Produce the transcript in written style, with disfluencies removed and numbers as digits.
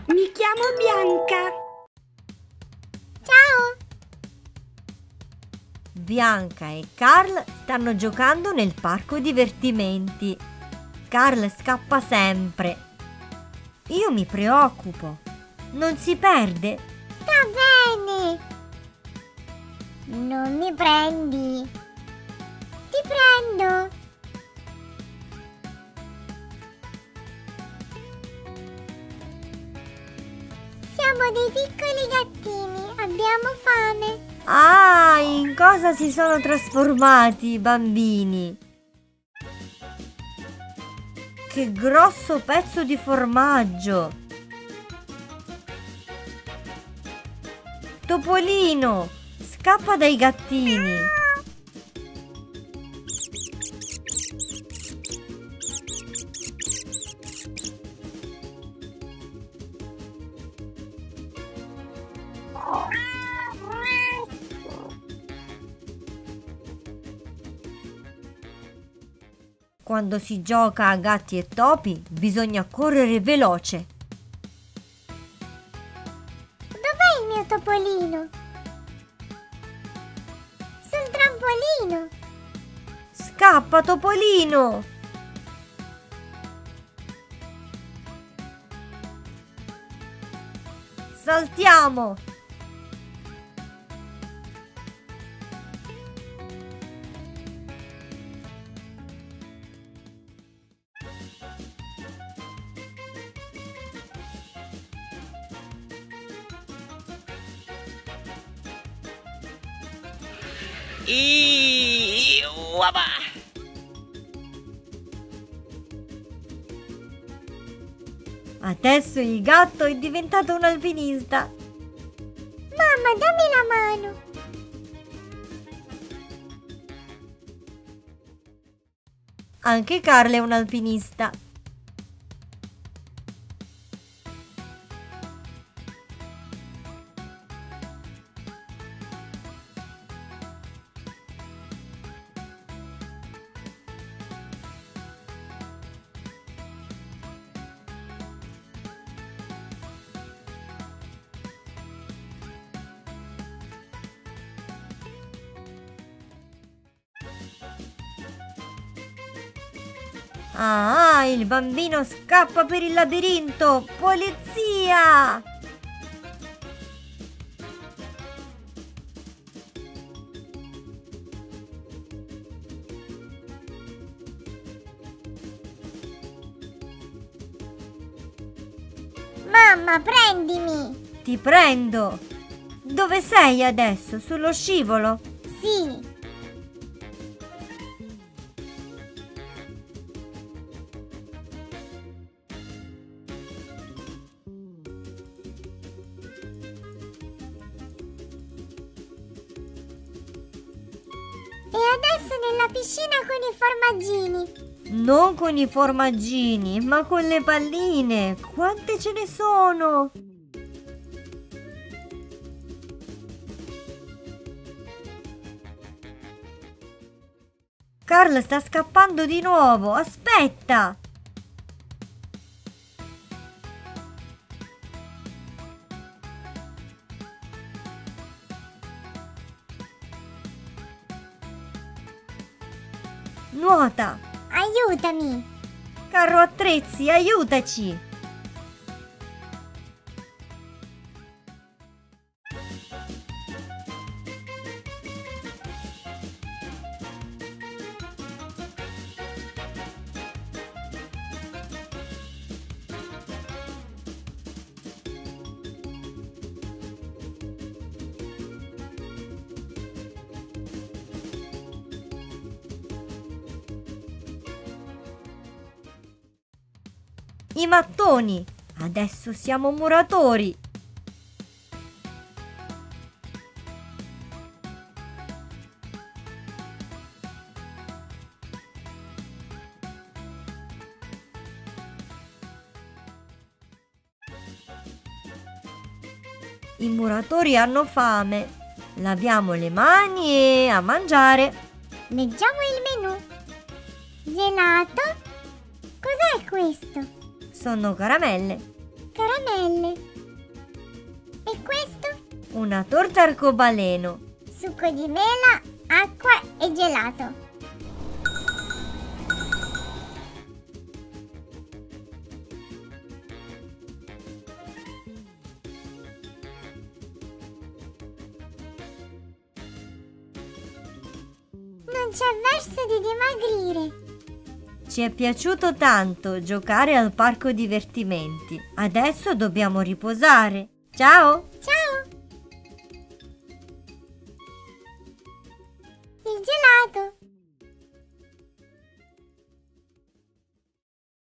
Mi chiamo Bianca. Ciao! Bianca e Carl stanno giocando nel parco divertimenti. Carl scappa sempre. Io mi preoccupo. Non si perde? Sta bene! Non mi prendi! Ti prendo! Siamo dei piccoli gattini, abbiamo fame. Ah, in cosa si sono trasformati i bambini? Che grosso pezzo di formaggio! Topolino, scappa dai gattini! Quando si gioca a gatti e topi bisogna correre veloce. Dov'è il mio topolino? Sul trampolino! Scappa, Topolino! Saltiamo! Uaba! Adesso il gatto è diventato un alpinista. Mamma, dammi la mano! Anche Carl è un alpinista. Ah, il bambino scappa per il labirinto! Polizia! Mamma, prendimi! Ti prendo! Dove sei adesso? Sullo scivolo? Sì! E adesso nella piscina con i formaggini! Non con i formaggini, ma con le palline! Quante ce ne sono? Carl sta scappando di nuovo! Aspetta! Nuota! Aiutami! Carro attrezzi, aiutaci! I mattoni! Adesso siamo muratori! I muratori hanno fame. Laviamo le mani e a mangiare. Leggiamo il menù. Gelato? Cos'è questo? Sono caramelle. Caramelle? caramelle. E questo? Una torta arcobaleno. Succo di mela, acqua e gelato. Non c'è verso di dimagrire. Ci è piaciuto tanto giocare al parco divertimenti. Adesso dobbiamo riposare. Ciao! Ciao! Il gelato!